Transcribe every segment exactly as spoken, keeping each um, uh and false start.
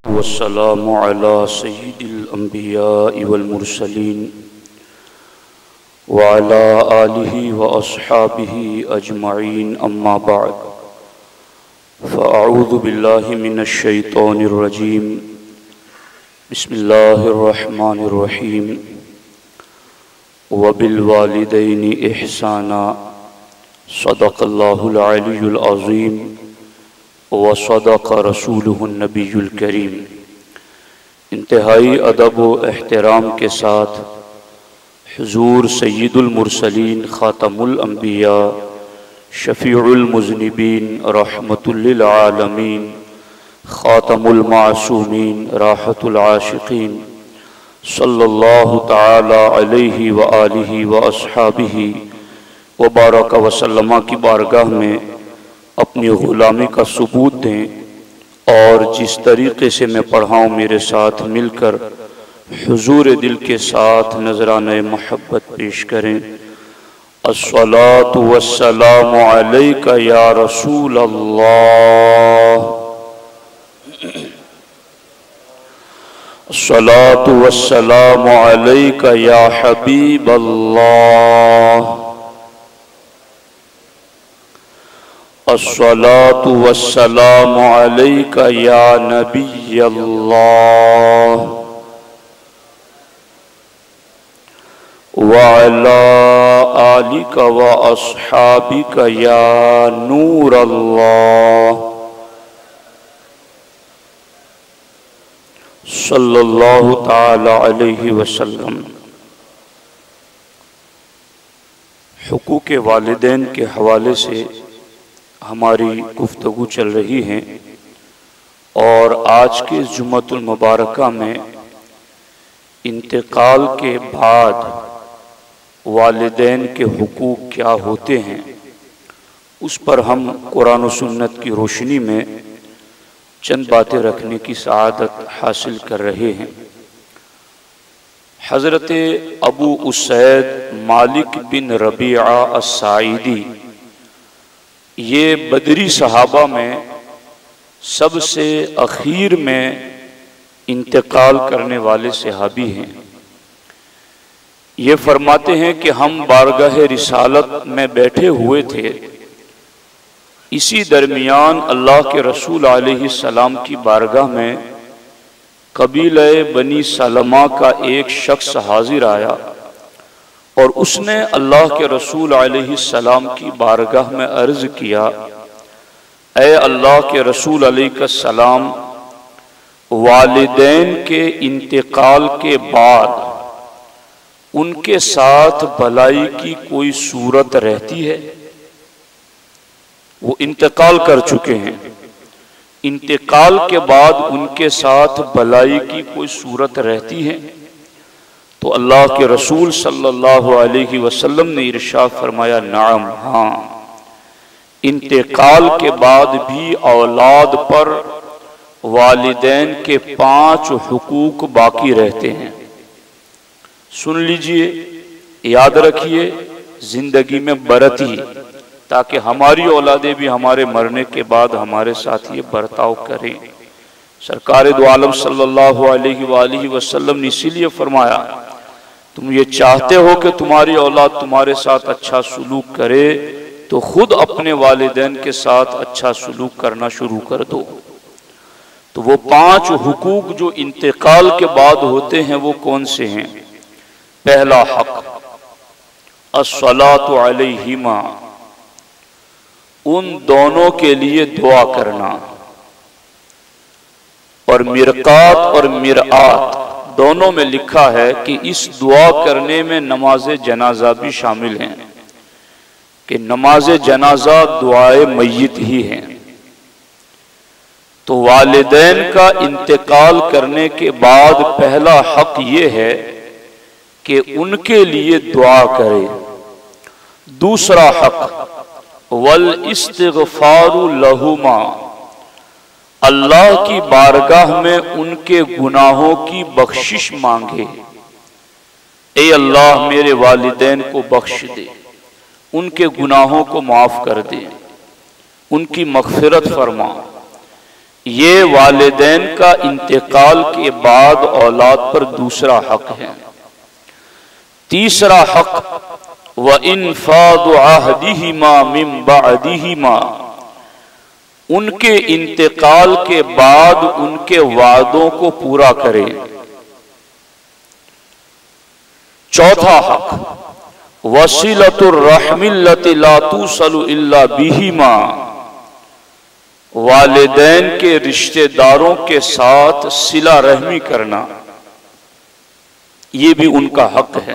वस्सलामु अला सय्यिदिल अंबिया वल मुरसलीन व अला आलिहि व अस्हाबिहि अजमईन अम्मा बाद फ़अऊज़ु बिल्लाहि मिनश शैतानिर रजीम बिस्मिल्लाहिर रहमानिर रहीम व बिल वालिदैनि इहसाना सदक़ल्लाहुल अलियुल अज़ीम व सदक़ रसूलुहुन नबियुल करीम। इंतहाई अदब व एहतराम के साथ हुज़ूर सय्यिदुल मुरसलीन ख़ातमुल अंबिया शफ़ीउल मुज़निबीन रहमतुल लिल आलमीन ख़ातमुल मासूमीन राहतुल आशिक़ीन सल्लल्लाहु तआला अलैहि व आलिहि व अस्हाबिहि व बारक व सल्लमा की बारगाह में अपनी ग़ुलामी का सबूत दें और जिस तरीक़े से मैं पढ़ाऊँ मेरे साथ मिलकर हुज़ूर दिल के साथ नज़राने मोहब्बत पेश करें। अस्सलातु वस्सलामु अलैका या रसूल अल्लाह, अस्सलातु वस्सलामु अलैका या हबीब अल्लाह, अस्सलातु वस्सलामु अलैका या नबी अल्लाह व अला आलिका व अस्हाबिका या नूर अल्लाह सल्लल्लाहु ताला अलैहि वसल्लम। हुकूक़े वालिदैन के हवाले से हमारी गुफ्तगू चल रही है और आज के जुम्मतुल मुबारका में इंतकाल के बाद वालिदैन के हुकूक क्या होते हैं उस पर हम कुरान व सुन्नत की रोशनी में चंद बातें रखने की सआदत हासिल कर रहे हैं। हज़रत अबू उसैद मालिक बिन रबीआ अस्साइदी ये बदरी सहाबा में सबसे अखीर में इंतकाल करने वाले सहाबी हैं। ये फरमाते हैं कि हम बारगाह रिसालत में बैठे हुए थे, इसी दरमियान अल्लाह के रसूल अलैहिस्सलाम की बारगाह में कबीला बनी सलमा का एक शख्स हाजिर आया और उसने अल्लाह के रसूल अलैहिस्सलाम की बारगाह में अर्ज़ किया, ए अल्लाह के रसूल अलैहिस्सलाम, वालिदैन के इंतकाल के बाद उनके साथ भलाई की कोई सूरत रहती है? वो इंतकाल कर चुके हैं, इंतकाल के बाद उनके साथ भलाई की कोई सूरत रहती है? तो अल्लाह के रसूल सल्लल्लाहु अलैहि वसल्लम ने इरशाद फरमाया, नाम, हाँ, इंतकाल के बाद भी औलाद पर वालिदैन के पांच हुकूक बाकी रहते हैं। सुन लीजिए, याद रखिए, जिंदगी में बरतिए ताकि हमारी औलादें भी हमारे मरने के बाद हमारे साथ ये बर्ताव करें। सरकार दो आलम सल्लल्लाहु अलैहि वसल्लम ने इसीलिए फरमाया, तुम ये चाहते हो कि तुम्हारी औलाद तुम्हारे साथ अच्छा सुलूक करे तो खुद अपने वालिदैन के साथ अच्छा सुलूक करना शुरू कर दो। तो वो पांच हुकूक जो इंतकाल के बाद होते हैं वो कौन से हैं? पहला हक अस्सलातु अलैहिमा, उन दोनों के लिए दुआ करना। और मिरकात और मिरआत दोनों में लिखा है कि इस दुआ करने में नमाज जनाजा भी शामिल है कि नमाज जनाजा दुआए मय्यत ही है। तो वालिदैन का इंतकाल करने के बाद पहला हक ये है कि उनके लिए दुआ करे। दूसरा हक वल इस्तिग़फ़ारु लहुमा, अल्लाह की बारगाह में उनके गुनाहों की बख्शिश मांगे। ए अल्लाह, मेरे वालिदैन को बख्श दे, उनके गुनाहों को माफ कर दे, उनकी मग़फ़िरत फरमा। ये वालिदैन का इंतकाल के बाद औलाद पर दूसरा हक है। तीसरा हक व इन्फादु अहदिहिमा मिन बअदिहिमा, उनके इंतकाल के बाद उनके वादों को पूरा करें। चौथा हक वसीलतुर रहमिल्लति ला तुसलु इल्ला बिहिमा, वालिदैन के रिश्तेदारों के साथ सिला रहमी करना, ये भी उनका हक है।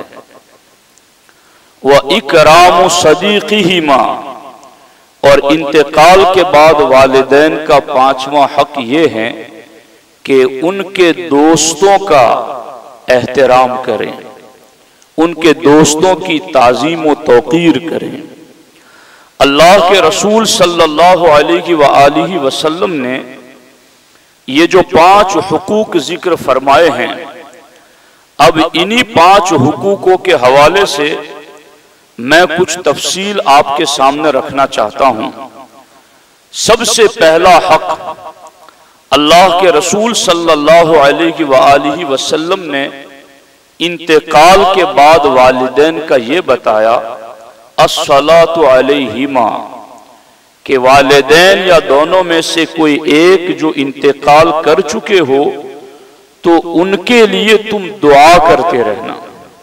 व इकरामु सदीक़िहिमा, और इंतकाल के बाद वालिदैन का पांचवा हक ये है कि उनके दोस्तों का एहतराम करें, उनके दोस्तों की ताज़ीम व तौक़ीर करें। अल्लाह के रसूल सल्लल्लाहु अलैहि व आलिहि वसल्लम ने ये जो पांच हुकूक जिक्र फरमाए हैं, अब इन्हीं पांच हुकूकों के हवाले से मैं कुछ तफसील आपके सामने रखना चाहता हूं। सबसे पहला हक, अल्लाह के रसूल सल्लल्लाहु अलैहि व आलिहि वसल्लम ने इंतकाल के बाद वालिदैन का ये बताया, अस्सलातु अलैहिमा, कि वालिदैन या दोनों में से कोई एक जो इंतकाल कर चुके हो तो उनके लिए तुम दुआ करते रहना।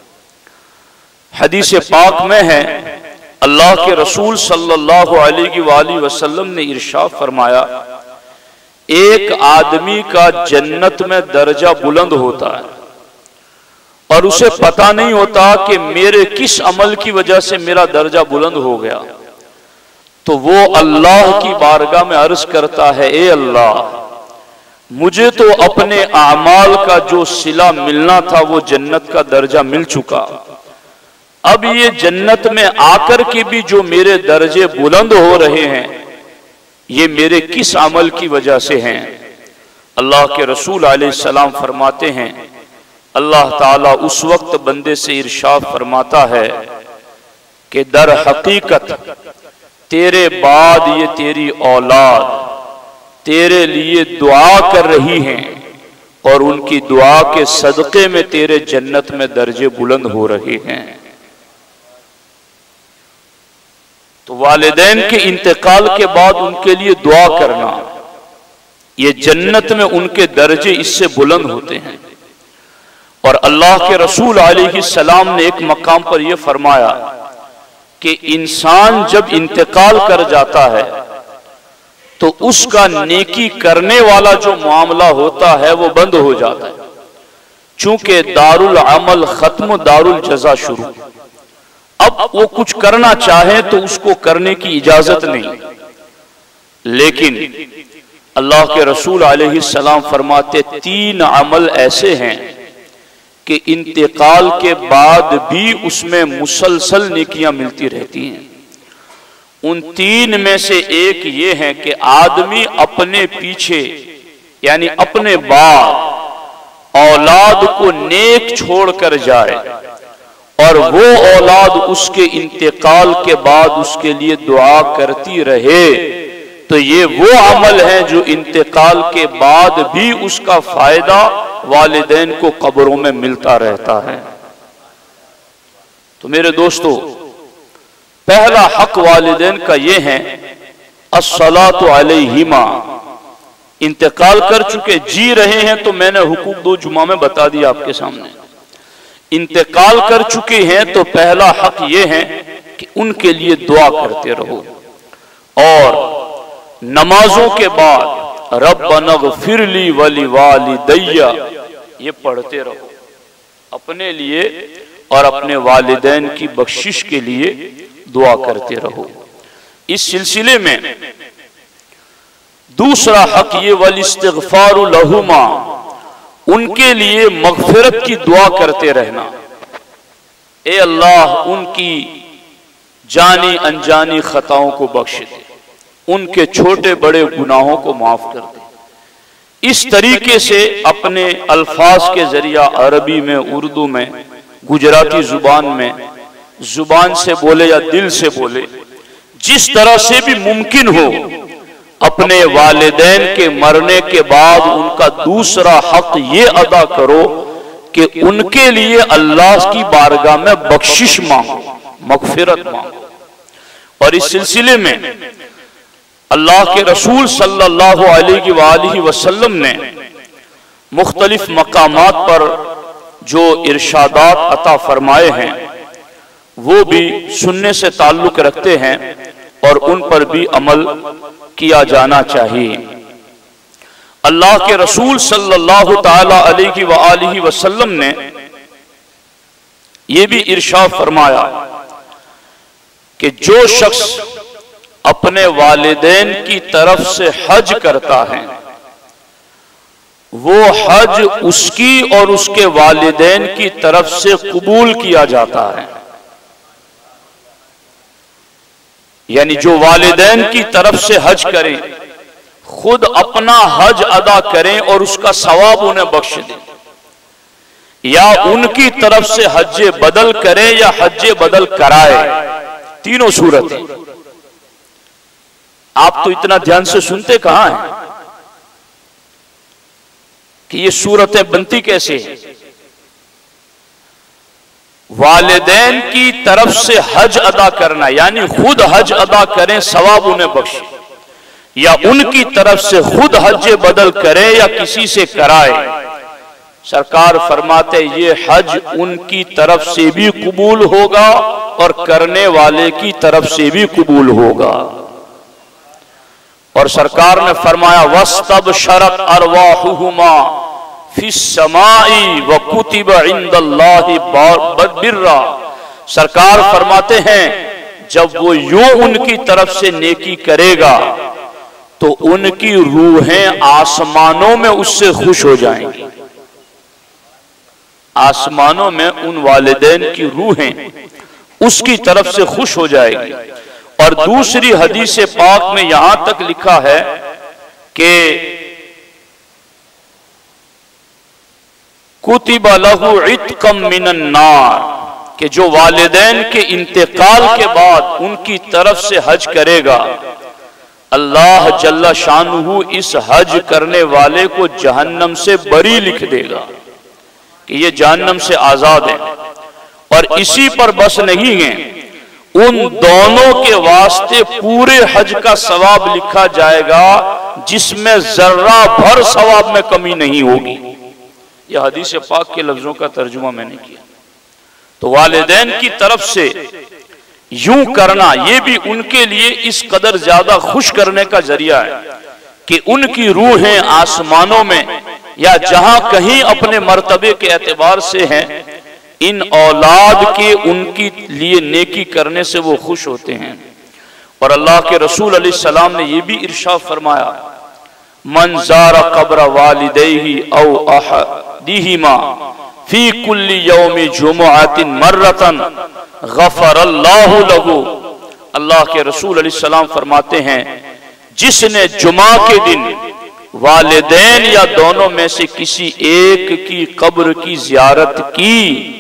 हदीस पाक में है, अल्लाह के रसूल सल्लल्लाहु अलैहि वसल्लम ने इरशाद फरमाया, एक आदमी का जन्नत में दर्जा बुलंद होता है और उसे पता नहीं होता कि मेरे किस अमल की वजह से मेरा दर्जा बुलंद हो गया। तो वो अल्लाह की बारगाह में अर्ज करता है, ए अल्लाह, मुझे तो अपने आमाल का जो सिला मिलना था वो जन्नत का दर्जा मिल चुका, अब ये जन्नत में आकर के भी जो मेरे दर्जे बुलंद हो रहे हैं ये मेरे किस अमल की वजह से हैं। अल्लाह के रसूल अलैहिस्सलाम फरमाते हैं, अल्लाह ताला उस वक्त बंदे से इरशाद फरमाता है कि दर हकीकत तेरे बाद ये तेरी औलाद तेरे लिए दुआ कर रही हैं और उनकी दुआ के सदक़े में तेरे जन्नत में दर्जे बुलंद हो रहे हैं। तो वालिदैन के इंतकाल के बाद उनके लिए दुआ करना, ये जन्नत में उनके दर्जे इससे बुलंद होते हैं। और अल्लाह के रसूल अलैहिस्सलाम ने एक मकाम पर यह फरमाया कि इंसान जब इंतकाल कर जाता है तो उसका नेकी करने वाला जो मामला होता है वो बंद हो जाता है, चूंकि दारुल अमल खत्म दारुल जज़ा शुरू। अब वो कुछ करना चाहे तो उसको करने की इजाजत नहीं, लेकिन अल्लाह के रसूल अलैहिस्सलाम फरमाते तीन अमल ऐसे हैं कि इंतकाल के बाद भी उसमें मुसलसल नेकियां मिलती रहती हैं। उन तीन में से एक ये है कि आदमी अपने पीछे यानी अपने बाद औलाद को नेक छोड़ कर जाए और वो औलाद उसके इंतकाल के बाद उसके लिए दुआ करती रहे, तो ये वो अमल है जो इंतकाल के बाद भी उसका फायदा वालिदैन को कब्रों में मिलता रहता है। तो मेरे दोस्तों, पहला हक वालिदैन का ये है अस्सलातु अलैहिमा, इंतकाल कर चुके जी रहे हैं तो मैंने हुकूक दो जुमा में बता दिया आपके सामने। इंतकाल कर चुके हैं तो पहला हक ये है कि उनके लिए दुआ करते रहो और नमाजों के बाद रब्बना ग़फ़िरली वली वालिदैया ये पढ़ते रहो, अपने लिए और अपने वालिदैन की बख्शिश के लिए दुआ करते रहो। इस सिलसिले में दूसरा हक ये वल इस्तिग़फ़ारु लहुमा, उनके लिए मग़फ़िरत की दुआ करते रहना। ए अल्लाह, उनकी जानी अनजानी खताओं को बख्श दे, उनके छोटे बड़े गुनाहों को माफ कर दे। इस तरीके से अपने अल्फाज के जरिया अरबी में, उर्दू में, गुजराती जुबान में, जुबान से बोले या दिल से बोले, जिस तरह से भी मुमकिन हो अपने वालिदैन के मरने के बाद उनका दूसरा हक ये अदा करो कि उनके लिए अल्लाह की बारगाह में बख्शिश मांगो, मगफिरत मांगो। और इस सिलसिले में अल्लाह के रसूल सल्लल्लाहु अलैहि वसल्लम ने मुख्तलिफ मकामात पर जो इरशादात अता फरमाए हैं वो भी सुनने से ताल्लुक रखते हैं और उन पर भी अमल किया जाना चाहिए। अल्लाह के रसूल सल्लल्लाहु ताला अलैहि व आलिहि वसल्लम ने यह भी इरशाद फरमाया कि जो शख्स अपने वालिदैन की तरफ से हज करता है वो हज उसकी और उसके वालिदैन की तरफ से कबूल किया जाता है। यानी जो वालिदैन की तरफ से हज करें, खुद अपना हज अदा करें और उसका सवाब उन्हें बख्श दें, या उनकी तरफ से हज बदल करें या हज बदल कराए, तीनों सूरतें। आप तो इतना ध्यान से सुनते कहां हैं कि ये सूरतें बनती कैसे हैं। वालिदैन की तरफ से हज अदा करना यानी खुद हज अदा करें, सवाब उन्हें बख्शे, या उनकी तरफ से खुद हज बदल करें या किसी से कराए। सरकार फरमाते ये हज उनकी तरफ से भी कबूल होगा और करने वाले की तरफ से भी कबूल होगा। और सरकार ने फरमाया वस्तब शरत अरवाहुहुमा फिस समाई व कुतिब इंदल्लाहि बिर्रा। सरकार फरमाते हैं जब वो यूं उनकी तरफ से नेकी करेगा तो उनकी रूहें आसमानों में उससे खुश हो जाएंगी। आसमानों में उन वालिदैन की रूहें उसकी तरफ से खुश हो जाएगी। और दूसरी हदीस पाक में यहां तक लिखा है कि कुतिबा लहु इत्कम मिनन नार, कि जो वालिदैन के इंतकाल के बाद उनकी तरफ से हज करेगा, अल्लाह जल्ला शानुहु इस हज करने वाले को जहन्नम से बरी लिख देगा कि ये जहन्नम से आजाद है। और इसी पर बस नहीं है, उन दोनों के वास्ते पूरे हज का सवाब लिखा जाएगा जिसमें जर्रा भर सवाब में कमी नहीं होगी। यह हदीस पाक के लफ्जों का तर्जुमा मैंने किया। तो वालिदैन की तरफ से यूं करना यह भी उनके लिए इस कदर ज्यादा खुश करने का जरिया है कि उनकी रूहें आसमानों में या जहां कहीं अपने मर्तबे के एतबार से हैं, इन औलाद के उनकी लिए नेकी करने से वो खुश होते हैं। और अल्लाह के रसूल अलैहि सलाम ने यह भी इरशाद फरमाया मन ज़ारा क़ब्र वालिदैहि औ अहदिहिमा फी कुल्ली यौमि जुमुअतिन मर्रतन गफ़रल्लाहु लहू। अल्लाह के रसूल अलैहि सलाम फरमाते हैं जिसने जुमा के दिन वालिदैन या दोनों में से किसी एक की कब्र की जियारत की,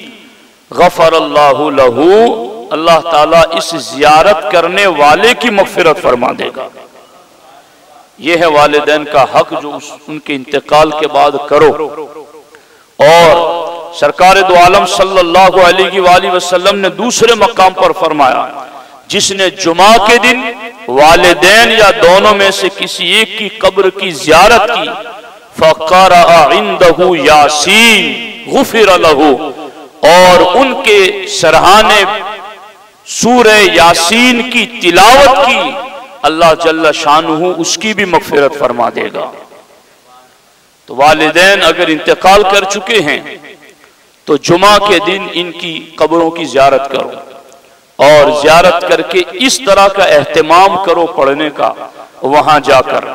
गफ़रल्लाहु लहू, अल्लाह ताला इस जियारत करने वाले की मग़फ़िरत फरमा देगा। यह है वालिदैन का हक जो उस, उनके इंतकाल के बाद करो। और सरकार दो आलम सल्लल्लाहु अलैहि वसल्लम ने दूसरे मकाम पर फरमाया जिसने जुमा के दिन वालिदैन या दोनों में से किसी एक की कब्र की जियारत की, फ़क़रअ इंदहु यासीन गुफ़िर लहू, और उनके सरहाने सूरह यासीन की तिलावत की, अल्लाह जल्ला शानुहु उसकी भी मग़फ़िरत फरमा देगा। तो वालिदैन अगर इंतकाल कर चुके हैं तो जुमा के दिन इनकी कब्रों की ज़ियारत करो और ज़ियारत करके इस तरह का एहतमाम करो पढ़ने का वहां जाकर।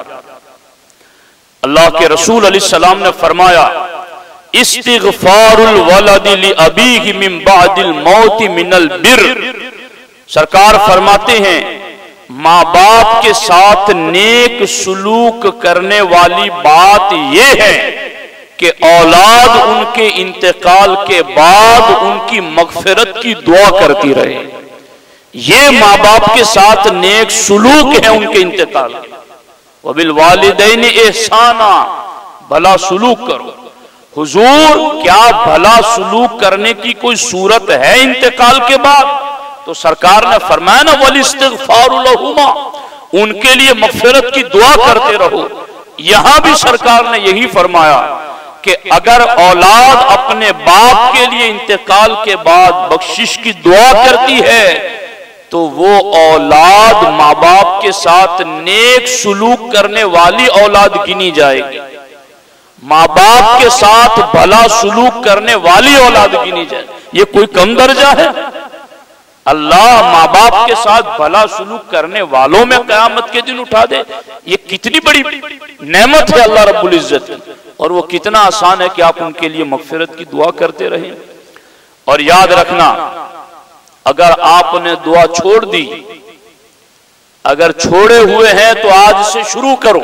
अल्लाह के रसूल अलैहि सलाम ने फरमाया इस्तिग़फ़ारुल वलदी लि अबीहि मिन बअदिल मौति मिनल बिर। सरकार फरमाते हैं माँ बाप के साथ नेक सुलूक करने वाली बात यह है कि औलाद उनके इंतकाल के बाद उनकी मग़फ़िरत की दुआ करती रहे। ये माँ बाप के साथ नेक सुलूक है उनके इंतकाल के। वबिल वालिदैन एहसाना, भला सुलूक करो। हुजूर क्या भला सुलूक करने की कोई सूरत है इंतकाल के बाद? तो सरकार ने फरमाया ना, वल इस्तिगफारु लहुमा, उनके लिए मग़फ़िरत की दुआ करते रहो। यहां भी सरकार ने यही फरमाया कि अगर औलाद अपने बाप के लिए इंतकाल के बाद बख्शिश की दुआ करती है तो वो औलाद माँ बाप के साथ नेक सुलूक करने वाली औलाद गिनी जाएगी, माँ बाप के साथ भला सुलूक करने वाली औलाद गिनी जाएगी। ये कोई कम दर्जा है? अल्लाह माँ बाप के साथ भला सुलूक करने वालों में क़यामत के दिन उठा दे, ये कितनी बड़ी नेमत है अल्लाह रब्बुल इज्जत की। और वो कितना आसान है कि आप उनके लिए मग़फ़िरत की दुआ करते रहें। और याद रखना, अगर आपने दुआ छोड़ दी, अगर छोड़े हुए हैं तो आज से शुरू करो,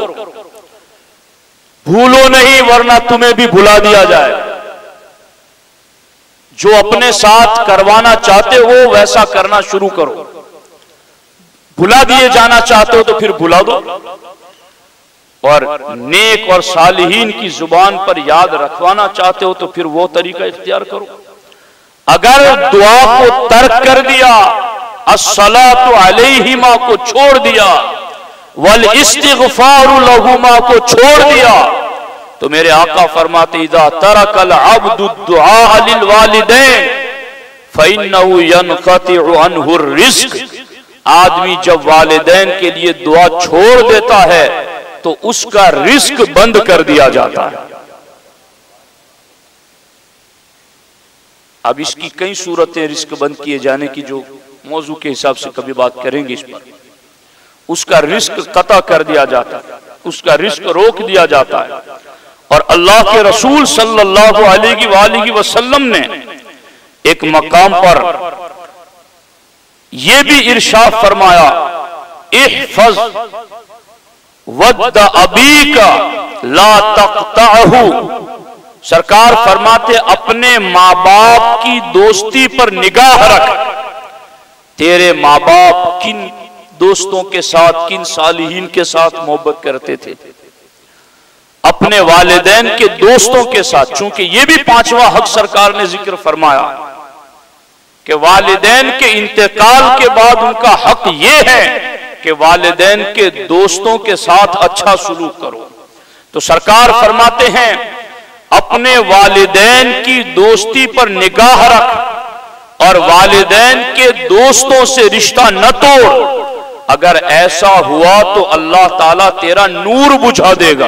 भूलो नहीं वरना तुम्हें भी भुला दिया जाए। जो अपने साथ करवाना चाहते हो वैसा करना शुरू करो, भुला दिए जाना चाहते हो तो फिर भुला दो। और नेक और सालिहीन की जुबान पर याद रखवाना चाहते हो तो फिर वो तरीका इख्तियार करो। अगर दुआ को तर्क कर दिया, अस्सलातु अलैहिमा को छोड़ दिया, वल इस्तिग़फ़ारु लहुमा को छोड़ दिया, तो मेरे आका फरमाते इज़ा तरकल अब्दु दुआ लिल वालिदैन फ़इन्नहु यनक़तिउ अन्हु रिज़्क़। आदमी जब वालिदैन के लिए दुआ छोड़ देता है तो उसका रिस्क बंद कर दिया जाता है। अब इसकी कई सूरतें रिस्क बंद किए जाने की जो मौजू के हिसाब से कभी बात करेंगे इस पर। उसका रिस्क कता कर दिया जाता है, उसका रिस्क रोक दिया जाता है। और अल्लाह के रसूल सल्लल्लाहु अलैहि वसल्लम ने एक मकाम पर यह भी इरशाद फरमाया, इहफज़ वद्द अबीका ला तक़तअहु। सरकार फरमाते अपने माँ बाप की दोस्ती पर निगाह रख। तेरे माँ बाप किन दोस्तों के साथ, किन सालिहीन के साथ मोहब्बत करते थे? अपने वालिदैन के दोस्तों के साथ। चूंकि ये भी पांचवा हक सरकार ने जिक्र फरमाया कि वालिदैन के इंतकाल के बाद उनका हक ये है कि वालिदैन के दोस्तों के साथ अच्छा सुलूक करो। तो सरकार फरमाते हैं अपने वालिदैन की दोस्ती पर निगाह रख और वालिदैन के दोस्तों से रिश्ता न तोड़। अगर ऐसा हुआ तो अल्लाह ताला तेरा नूर बुझा देगा।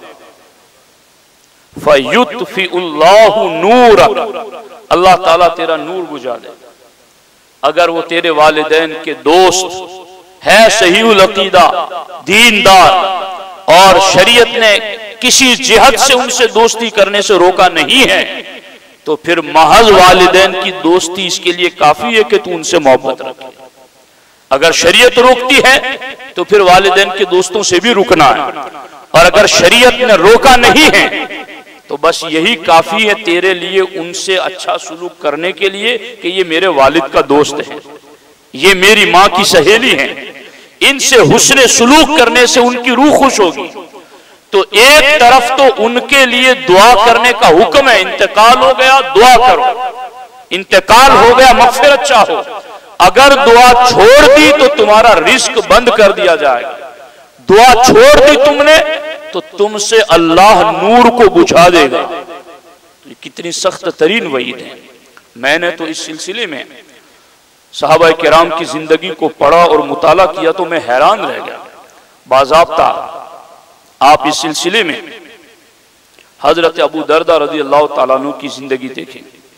फयुत्फिउल्लाहु नूरक, अल्लाह ताला तेरा नूर बुझा देगा। अगर वो तेरे वालिदैन के दोस्त है, सहीहुल अकीदा, दीनदार, और शरीयत ने किसी जिहद से उनसे दोस्ती करने से रोका नहीं है, तो फिर महज वालिदैन की दोस्ती इसके लिए काफी है कि तू उनसे मोहब्बत रखे। अगर शरीयत रोकती है तो फिर वालिदैन के दोस्तों से भी रुकना है, और अगर शरीयत ने रोका नहीं है तो बस यही काफी है तेरे लिए उनसे अच्छा सुलूक करने के लिए कि ये मेरे वालिद का दोस्त है, ये मेरी माँ की सहेली है, इनसे हुस्ने सुलूक करने से उनकी रूह खुश होगी। तो एक तरफ तो उनके लिए दुआ करने का हुक्म है, इंतकाल हो गया दुआ करो, इंतकाल हो गया मग़फ़िरत चाहो। अगर दुआ छोड़ दी तो तुम्हारा रिस्क बंद कर दिया जाएगा। दुआ छोड़ दी तुमने तो तुमसे अल्लाह नूर को बुझा देगा। तो कितनी सख्त तरीन वईद है। मैंने तो इस सिलसिले में सहाबा किराम की जिंदगी को पढ़ा और मुताला किया तो मैं हैरान रह गया। बाज़ाब्ता आप इस सिलसिले में हजरत अबू दरदा रज़ी अल्लाह ताला अन्हु की जिंदगी देखें।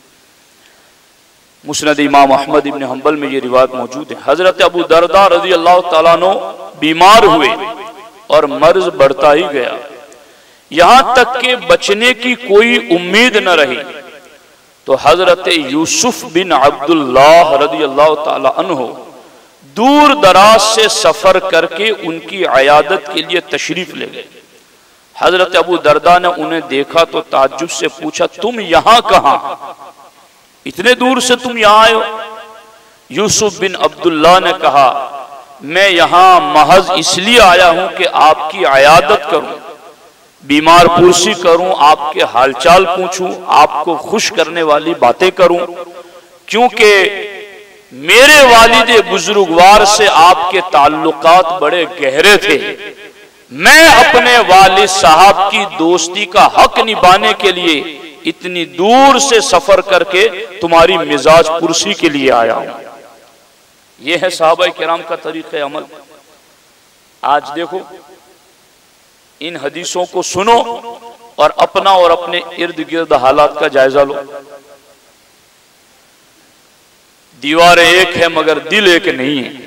मुस्नद इमाम अहमद इब्न हंबल में ये रिवायत मौजूद है। हजरत अबू दरदा रज़ी अल्लाह ताला अन्हु बीमार हुए और मर्ज बढ़ता ही गया, यहां तक कि बचने की कोई उम्मीद न रही। तो हजरत यूसुफ बिन अब्दुल्लाह रज़ी अल्लाह ताला अन्हु दूर दराज से सफर करके उनकी अयादत के लिए तशरीफ ले गए। हजरत अबू दरदा ने उन्हें देखा तो ताज्जुब से पूछा, तुम यहां कहां, इतने दूर से तुम यहां आए हो? यूसुफ बिन अब्दुल्लाह ने कहा, मैं यहां महज इसलिए आया हूं कि आपकी अयादत करूं, बीमार पुरसी करूं, आपके हालचाल पूछूं, आपको खुश करने वाली बातें करूं, क्योंकि मेरे वालिद बुजुर्गवार से आपके ताल्लुकात बड़े गहरे थे। मैं अपने वालिद साहब की दोस्ती का हक निभाने के लिए इतनी दूर से सफर करके तुम्हारी मिजाज पुरसी के लिए आया हूं। यह है सहाबा किराम का तरीक़े अमल। आज देखो, इन हदीसों को सुनो और अपना और अपने इर्द गिर्द हालात का जायजा लो। दीवारें एक है मगर दिल एक नहीं है,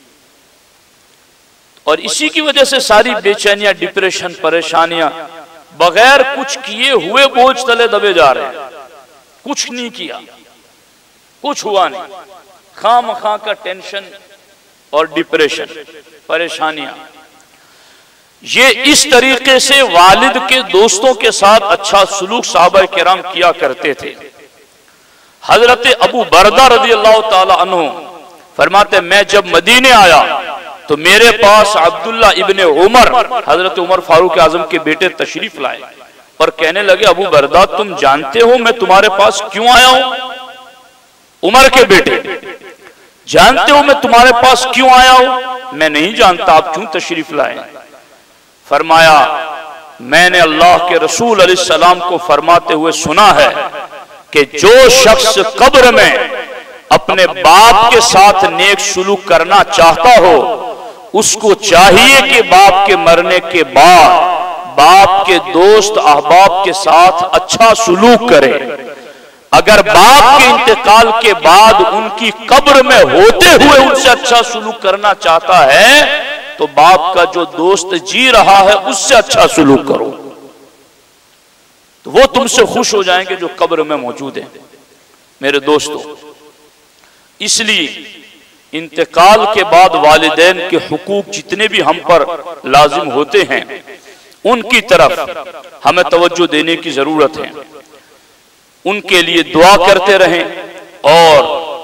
और इसी की वजह से सारी बेचैनियां, डिप्रेशन, परेशानियां बगैर कुछ किए हुए बोझ तले दबे जा रहे हैं। कुछ नहीं किया, कुछ हुआ नहीं, खाम खा का टेंशन और डिप्रेशन, परेशानियां। ये इस तरीके से वालिद के दोस्तों के साथ अच्छा सुलूक सहाबा किराम किया करते थे। हजरत अबू बरदा रज़ी अल्लाह ताला अन्हु फरमाते, मैं जब मदीने आया तो मेरे पास अब्दुल्ला इब्ने उमर, हजरत उमर फारूक आजम के बेटे तशरीफ लाए और कहने लगे, अबू बरदा तुम जानते हो मैं तुम्हारे पास क्यों आया हूं? उमर के बेटे, जानते हो मैं तुम्हारे पास क्यों आया हूं? मैं नहीं जानता, आप क्यों तशरीफ लाए? फरमाया, मैंने अल्लाह के रसूल अलैहिस्सलाम को फरमाते हुए सुना है कि जो शख्स कब्र में अपने बाप के साथ नेक सुलूक करना चाहता हो, उसको चाहिए कि बाप के मरने के बाद बाप के दोस्त अहबाब के साथ अच्छा सुलूक करे। अगर बाप के इंतकाल के बाद उनकी कब्र में होते हुए उनसे अच्छा सुलूक करना चाहता है, तो बाप का जो दोस्त जी रहा है उससे अच्छा सुलूक करो, तो वो तुमसे खुश हो जाएंगे जो कब्र में मौजूद हैं। मेरे दोस्तों, इसलिए इंतकाल के बाद वालिदैन के हुकूक जितने भी हम पर लाजिम होते हैं, उनकी तरफ हमें तवज्जो देने की जरूरत है। उनके लिए दुआ करते रहें और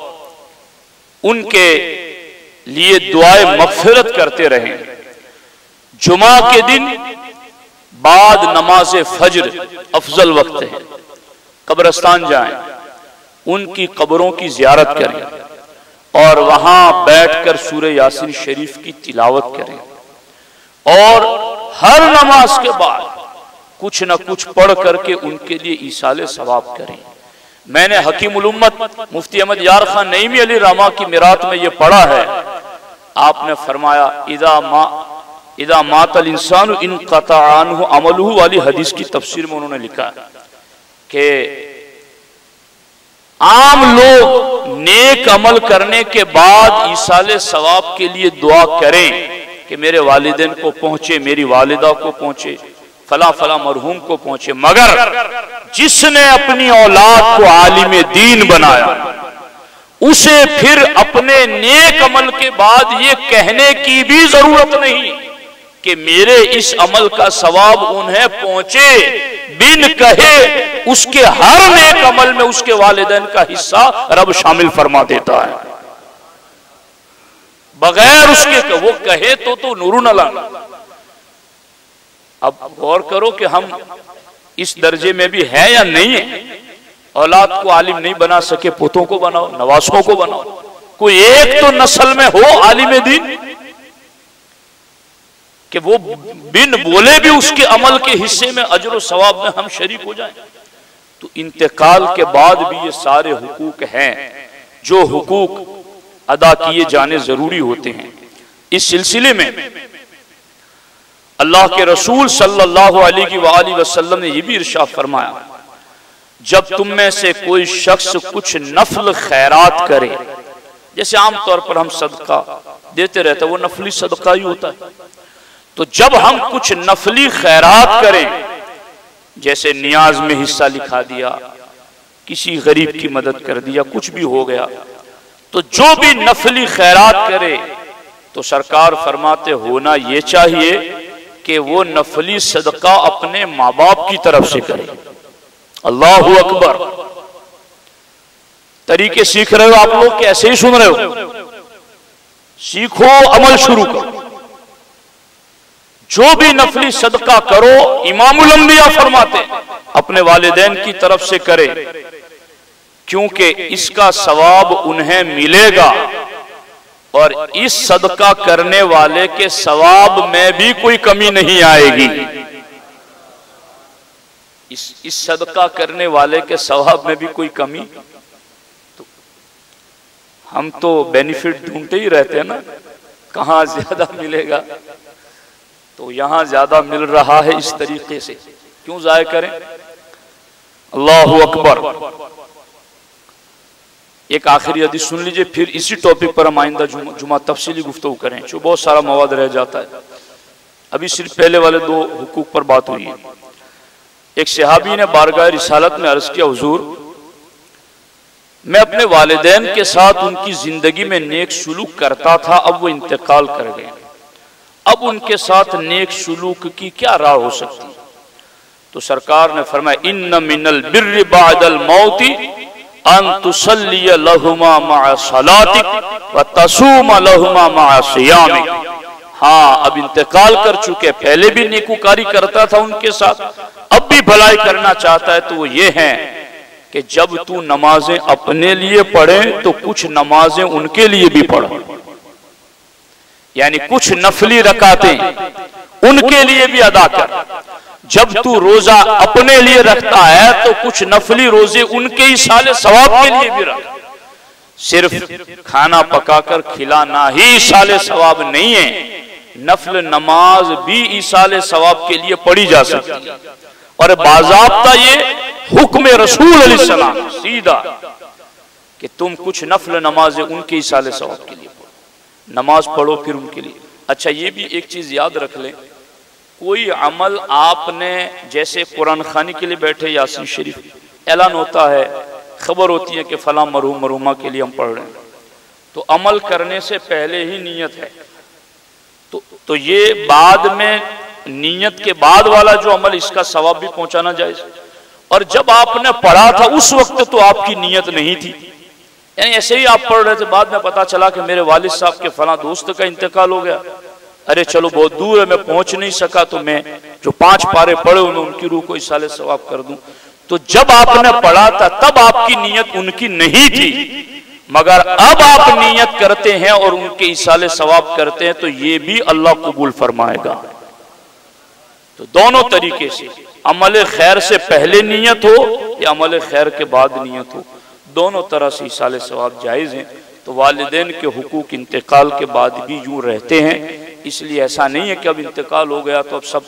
उनके लिए दुआए मगफिरत करते रहें। जुमा के दिन बाद नमाज फज्र अफजल वक्त है, कब्रस्तान जाएं, उनकी कब्रों की जियारत करें और वहां बैठकर सूरह यासीन शरीफ की तिलावत करें, और हर नमाज के बाद कुछ न कुछ पढ़ करके उनके लिए ईसाले सवाब करें। मैंने हकीमुल उम्मत मुफ्ती अहमद यार खान नईमी अली रामा की मिरात में ये पढ़ा है। आपने फरमाया, इदा मा इदा मातल इंसानु इन क़ताअन्हु अमलुहु वाली हदीस की तफसीर में उन्होंने लिखा कि आम लोग नेक अमल करने के बाद ईसाले सवाब के लिए दुआ करें कि मेरे वालिदैन को पहुंचे, मेरी वालिदा को पहुंचे, फला फला मरहूम को पहुंचे, मगर जिसने अपनी औलाद को आलिम दीन बनाया, उसे फिर अपने नेक अमल के बाद ये कहने की भी जरूरत नहीं कि मेरे इस अमल का सवाब उन्हें पहुंचे। बिन कहे उसके हर नेक अमल में उसके वालिदैन का हिस्सा रब शामिल फरमा देता है, बगैर उसके वो कहे तो तो नूरुन अला। अब गौर करो कि हम इस दर्जे में भी है या नहीं है। औलाद को आलिम नहीं बना सके, पुतों को बनाओ, नवासों को बनाओ, कोई एक तो नस्ल में हो आलिम दीन कि वो बिन बोले भी उसके अमल के हिस्से में अजर सवाब में हम शरीक हो जाएं। तो इंतकाल के बाद भी ये सारे हुकूक हैं जो हुकूक अदा किए जाने जरूरी होते हैं। इस सिलसिले में अल्लाह के रसूल सल्लल्लाहु अलैहि वसल्लम ने यह भी इरशाद फरमाया, जब तुम में से कोई शख्स कुछ नफल खैरात करे, जैसे आमतौर पर हम सदका देते रहते हैं, वो नफली सदका ही होता है। तो जब हम कुछ नफली खैरात करें, जैसे नियाज में हिस्सा लिखा दिया, किसी गरीब की मदद कर दिया, कुछ भी हो गया, तो जो भी नफली खैरात करे तो सरकार फरमाते होना ये चाहिए कि वो नफली सदका अपने माँ बाप की तरफ से करे। अल्लाहु अकबर। तरीके सीख रहे हो आप लोग, कैसे ही सुन रहे हो? सीखो, अमल शुरू करो। जो भी नफली सदका करो, इमामुल अंबिया फरमाते अपने वालिदैन की तरफ से करे, क्योंकि इसका सवाब उन्हें मिलेगा और इस सदका करने वाले के सवाब में भी कोई कमी नहीं आएगी। इस इस सदका करने वाले के सवाब में भी कोई कमी, तो हम तो बेनिफिट ढूंढते ही रहते हैं ना, कहां ज्यादा मिलेगा, तो यहां ज्यादा मिल रहा है, इस तरीके से क्यों जाया करें। अल्लाहु अकबर। एक आखिरी हदीस सुन लीजिए, फिर इसी टॉपिक पर हम आइंदा जुमा, जुमा तफसीली गुफ्तगू करें, जो बहुत सारा मवाद रह जाता है। अभी सिर्फ पहले वाले दो हुकूक पर बात हुई है। एक सहाबी ने बारगाह रिसालत में अर्ज किया, हुजूर मैं अपने वालिदैन के साथ उनकी जिंदगी में नेक सुलूक करता था, अब वो इंतकाल कर गए, अब उनके साथ नेक सुलूक की क्या राह हो सकती। तो सरकार ने फरमाया, इन्न मिनल बिर्रि बादल मौती अन तुसल्ली लहुमा मअ सलातिक व तसूम लहुमा मअ सियामिक। हाँ, अब इंतकाल कर चुके, पहले भी नेकूकारी करता था उनके साथ, अब भी भलाई करना चाहता है, तो वो ये है कि जब तू नमाजें अपने लिए पढ़े तो कुछ नमाजें उनके लिए भी पढ़ो, यानी कुछ नफली रकातें उनके लिए भी अदा कर। जब तू रोजा अपने लिए रखता है तो कुछ नफली रोजे उनके ही साले सवाब के लिए भी रख। सिर्फ खाना पकाकर खिलाना ही साले सवाब नहीं है, नफल नमाज भी ईसाले सवाब के लिए पढ़ी जा सकती है। और बाज़ाब्ता ये हुक्म रसूल अलैहिस्सलाम सीधा कि तुम कुछ नफल नमाज उनके ईसाले सवाब के लिए पढ़ो, नमाज पढ़ो फिर उनके लिए। अच्छा, ये भी एक चीज याद रख लें, कोई अमल आपने, जैसे कुरान खानी के लिए बैठे यासीन शरीफ ऐलान होता है, खबर होती है कि फला मरहूम मरहुमा के लिए हम पढ़ रहे हैं, तो अमल करने से पहले ही नीयत है, तो तो ये बाद में नीयत के बाद वाला जो अमल, इसका सवाब भी पहुंचाना जायज। और जब आपने पढ़ा था उस वक्त तो आपकी नीयत नहीं थी, यानी ऐसे ही आप पढ़ रहे थे, बाद में पता चला कि मेरे वालिद साहब के फला दोस्त का इंतकाल हो गया, अरे चलो बहुत दूर है, मैं पहुंच नहीं सका, तो मैं जो पांच पारे पढ़े उन्हें उनकी रूह को इसाले सवाब कर दूं। तो जब आपने पढ़ा था तब आपकी नीयत उनकी नहीं थी, मगर अब आप नीयत करते हैं और उनके इसाले सवाब करते हैं, तो ये भी अल्लाह कबूल फरमाएगा। तो दोनों तरीके से, अमल खैर से पहले नीयत हो या अमल खैर के बाद नीयत हो, दोनों तरह से इसाले सवाब जायज हैं। तो वालिदैन के हुकूक इंतकाल के बाद भी यूं रहते हैं, इसलिए ऐसा नहीं है कि अब इंतकाल हो गया तो अब सब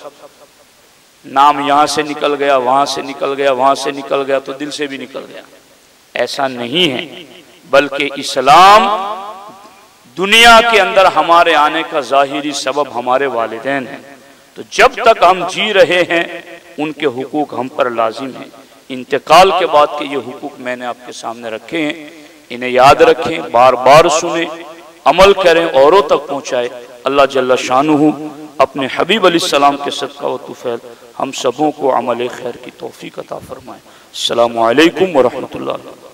नाम यहाँ से निकल गया, वहाँ से निकल गया, वहाँ से निकल गया, तो दिल से भी निकल गया, ऐसा नहीं है। बल्कि इस्लाम दुनिया के अंदर हमारे आने का जाहिरी सबब हमारे वालिदैन हैं, तो जब तक हम जी रहे हैं उनके हुकूक हम पर लाजिम हैं। इंतकाल के बाद के ये हुकूक मैंने आपके सामने रखे हैं, इन्हें याद रखें, बार बार सुने, अमल करें, औरों तक पहुँचाए। अल्लाह जल्ला शानुहु अपने हबीब अलैहिस्सलाम के सदका व तुफैल हम सबों को अमल खैर की तौफीक अता फरमाए। अस्सलामु अलैकुम व रहमतुल्लाह।